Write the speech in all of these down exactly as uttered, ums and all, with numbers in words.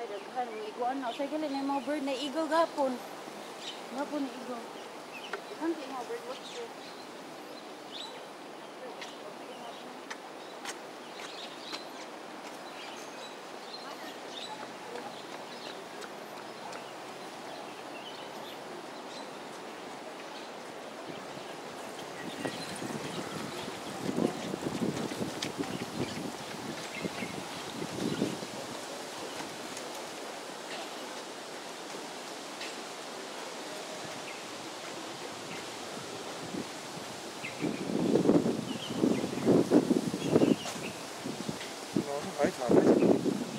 daghan iguan na sa gali na mga bird na eagle gapon. Gapon na eagle. Kanti mga bird watcher. 海草还行。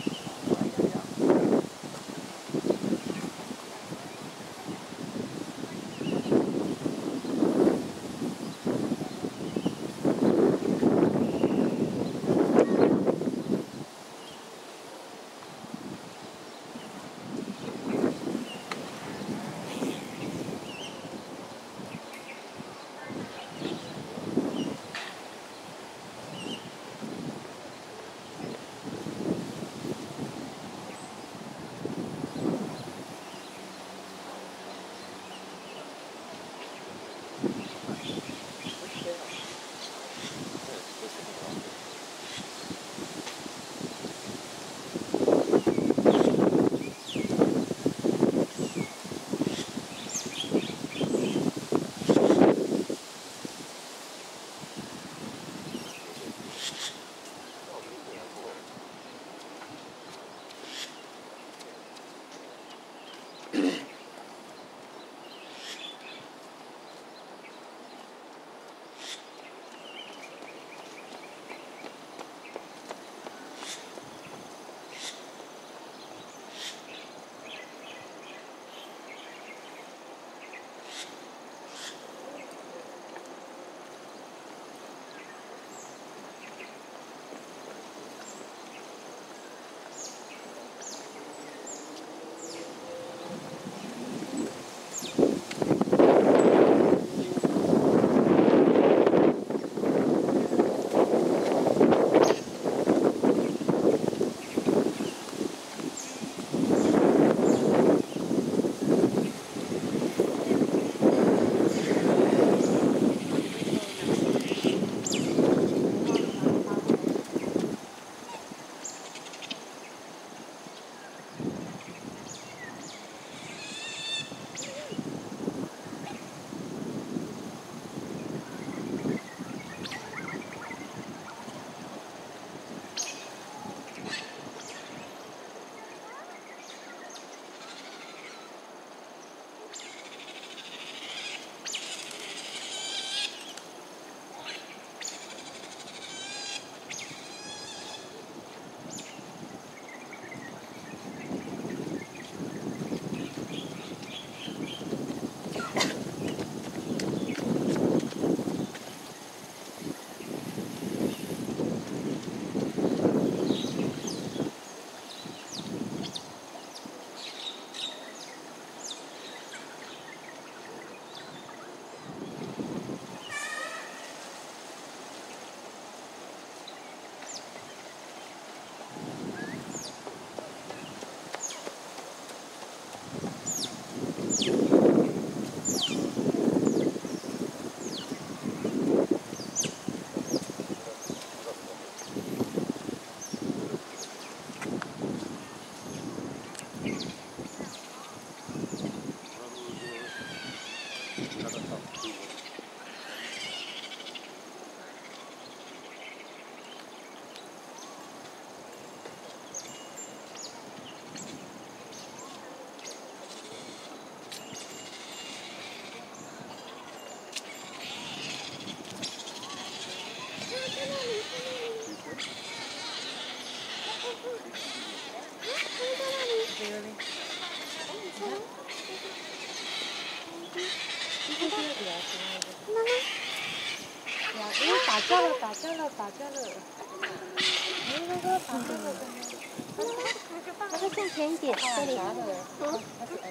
打架了，打架了，打架了！没那个打架了，那个向前一点，这里。嗯。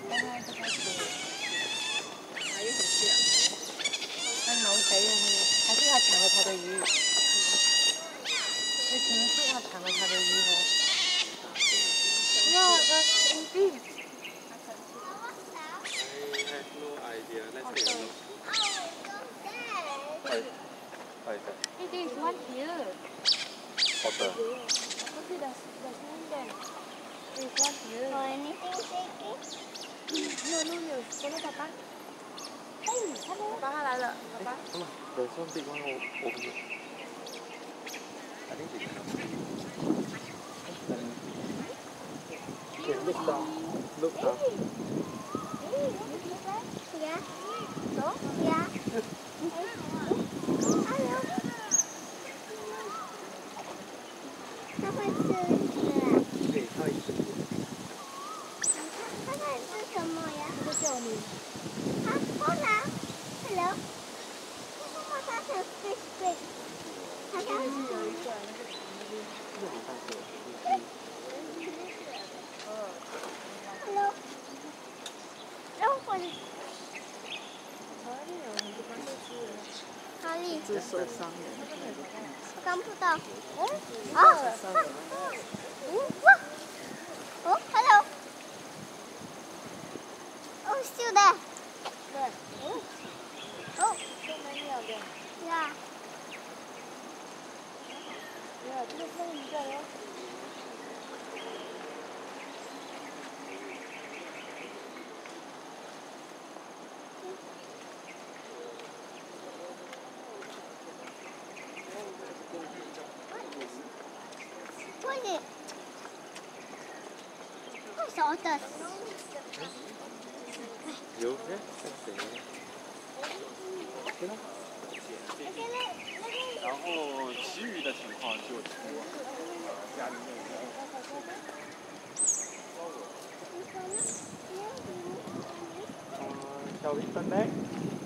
还有很像。那龙谁用的？还是他抢了他的鱼？那可能是他抢了他的鱼哦。不要，他。 你瓜子。 For anything shaking? No no no，过来爸爸。哎，看到爸爸他来了，爸爸。 好了，等双臂关我我不是。I think they can. Okay, look down. Look down. Yeah. No? Yeah. Hello. 它会吃的。 对，它会吃。 它在吃什么呀？ 它在叫你。 啊，过来。Hello. 妈妈，它想 fish fish。它想。 有一个那个长的。 这个好大个。 Hello. 然后我。哪里？ 这受伤了。 看不到。啊！哇！哦 ，Hello。Oh, still there. There. Oh. Oh. So many of them. Yeah. Yeah, 这个看一下哟。 What is it? What's all this? 有哎，在谁？对了。然后其余的情况就图家里面。呃，shall we turn back?